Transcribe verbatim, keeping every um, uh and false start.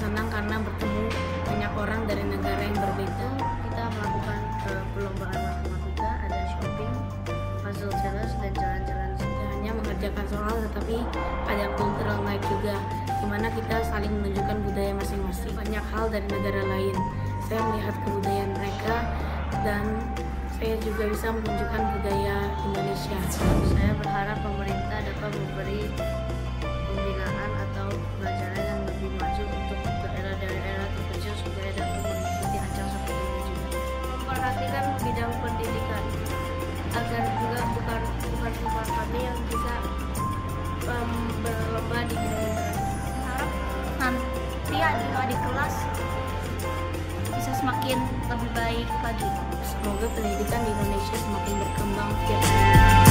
senang karena bertemu banyak orang dari negara yang berbeda. Kita melakukan uh, perlombaan matematika, ada shopping, puzzle challenge, dan jalan-jalan. Tidak hanya mengerjakan soal, tetapi ada cultural night juga, di mana kita saling menunjukkan budaya masing-masing. Banyak hal dari negara lain. Saya melihat kebudayaan mereka dan saya juga bisa menunjukkan budaya Indonesia. Saya berharap pemerintah dapat memberi pembinaan atau pelajaran yang lebih maju untuk daerah-daerah terpencil supaya dapat mengikuti ajang seperti ini juga. Memperhatikan bidang pendidikan agar juga bukan bukan cuma kami yang bisa um, berlomba di bidang internasional. Harap nanti adik-adik kelas bisa semakin lebih baik lagi. Semoga pendidikan di Indonesia semakin berkembang tiap hari.